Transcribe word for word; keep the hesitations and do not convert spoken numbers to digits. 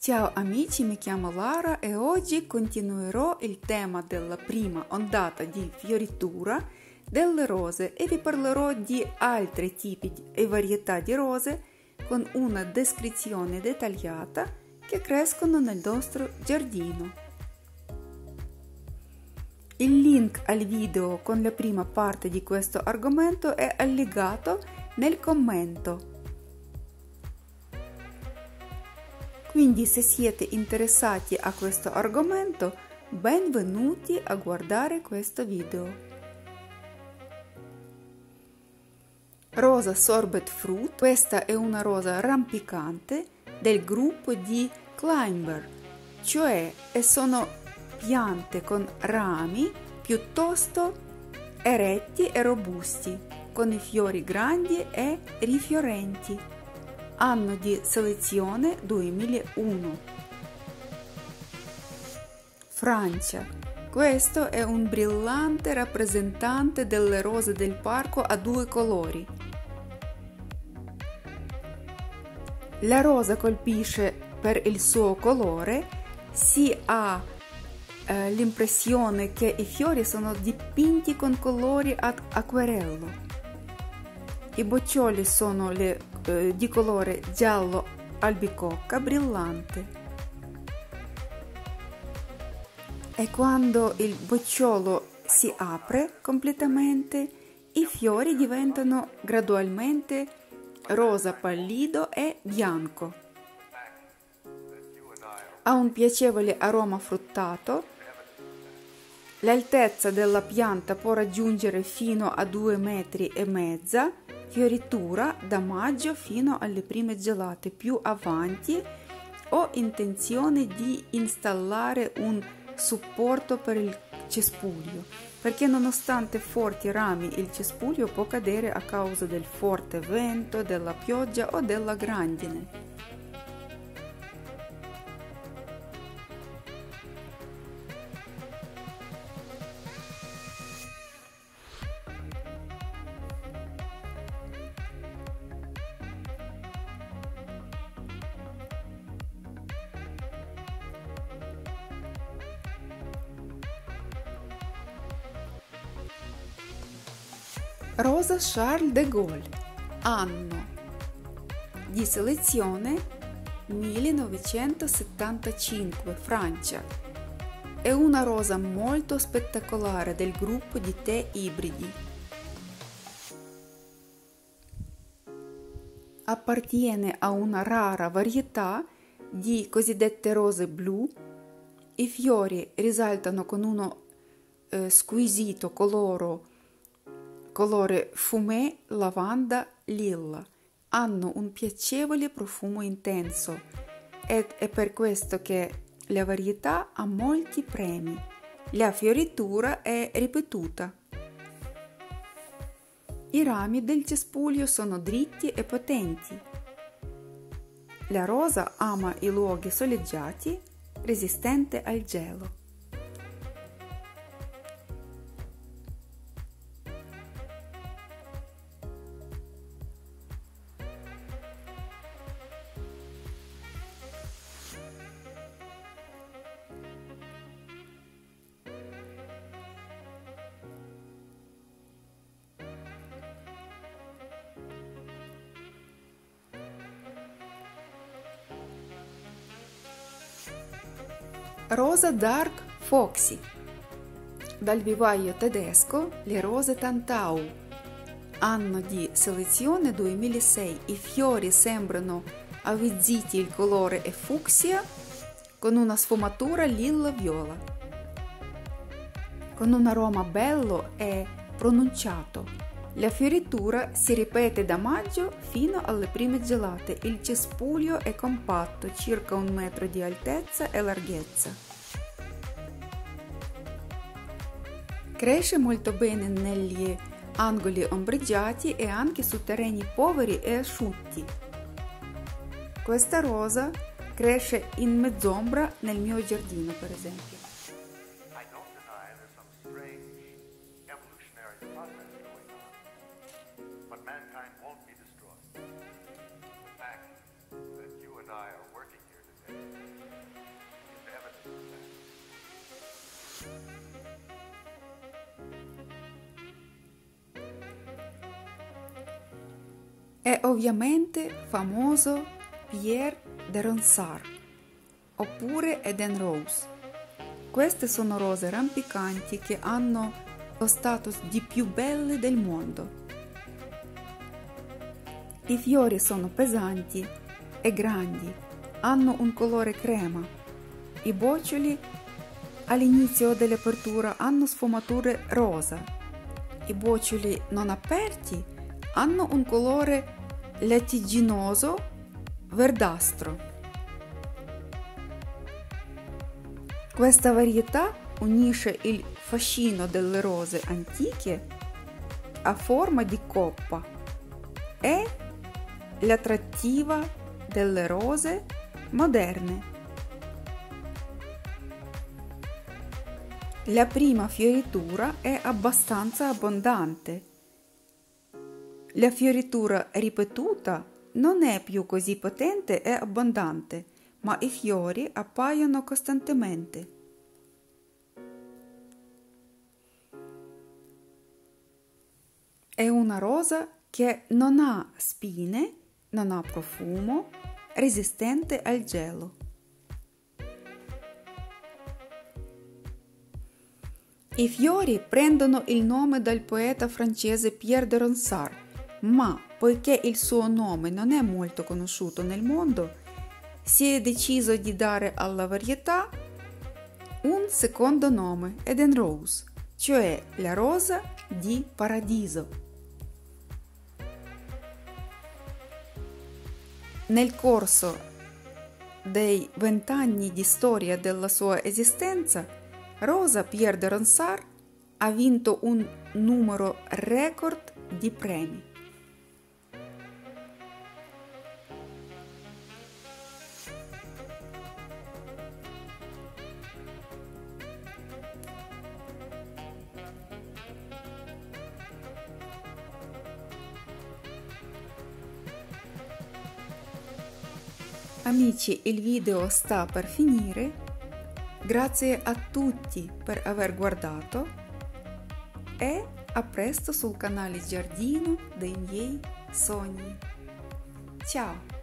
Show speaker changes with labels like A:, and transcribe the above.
A: Ciao amici, mi chiamo Lara e oggi continuerò il tema della prima ondata di fioritura delle rose e vi parlerò di altri tipi e varietà di rose con una descrizione dettagliata che crescono nel nostro giardino. Il link al video con la prima parte di questo argomento è allegato nel commento. Quindi se siete interessati a questo argomento, benvenuti a guardare questo video. Rosa Sorbet Fruit, questa è una rosa rampicante del gruppo di Climber, cioè sono piante con rami piuttosto eretti e robusti, con i fiori grandi e rifiorenti. Anno di selezione duemilauno. Francia. Questo è un brillante rappresentante delle rose del parco a due colori. La rosa colpisce per il suo colore, si ha eh, l'impressione che i fiori sono dipinti con colori ad acquerello. I boccioli sono le, eh, di colore giallo albicocca brillante. E quando il bocciolo si apre completamente, i fiori diventano gradualmente rosa pallido e bianco. Ha un piacevole aroma fruttato. L'altezza della pianta può raggiungere fino a due metri e mezza. Fioritura da maggio fino alle prime gelate. Più avanti ho intenzione di installare un supporto per il cespuglio, perché nonostante forti rami il cespuglio può cadere a causa del forte vento, della pioggia o della grandine. Rosa Charles de Gaulle, anno di selezione millenovecentosettantacinque, Francia. È una rosa molto spettacolare del gruppo di tè ibridi. Appartiene a una rara varietà di cosiddette rose blu. I fiori risaltano con uno eh, squisito coloro colore fumé, lavanda, lilla. Hanno un piacevole profumo intenso ed è per questo che la varietà ha molti premi. La fioritura è ripetuta. I rami del cespuglio sono dritti e potenti. La rosa ama i luoghi soleggiati, resistente al gelo. Rosa Dark Foxy, dal vivaio tedesco le rose Tantau, anno di selezione duemilasei. I fiori sembrano avvizziti, il colore è fucsia con una sfumatura lilla-viola, con un aroma bello e pronunciato. La fioritura si ripete da maggio fino alle prime gelate. Il cespuglio è compatto, circa un metro di altezza e larghezza. Cresce molto bene negli angoli ombreggiati e anche su terreni poveri e asciutti. Questa rosa cresce in mezz'ombra nel mio giardino, per esempio.
B: Mankind won't be destroyed. The fact that you and I are working here today
A: è ovviamente famoso Pierre de Ronsard oppure Eden Rose. Queste sono rose rampicanti che hanno lo status di più belle del mondo. I fiori sono pesanti e grandi, hanno un colore crema. I boccioli all'inizio dell'apertura hanno sfumature rosa. I boccioli non aperti hanno un colore lattiginoso verdastro. Questa varietà unisce il fascino delle rose antiche a forma di coppa e l'attrattiva delle rose moderne. La prima fioritura è abbastanza abbondante. La fioritura ripetuta non è più così potente e abbondante, ma i fiori appaiono costantemente. È una rosa che non ha spine, non ha profumo, resistente al gelo. I fiori prendono il nome dal poeta francese Pierre de Ronsard, ma poiché il suo nome non è molto conosciuto nel mondo, si è deciso di dare alla varietà un secondo nome, Eden Rose, cioè la rosa di paradiso. Nel corso dei vent'anni di storia della sua esistenza, Rosa Pierre de Ronsard ha vinto un numero record di premi. Amici, il video sta per finire. Grazie a tutti per aver guardato e a presto sul canale Giardino dei miei sogni. Ciao!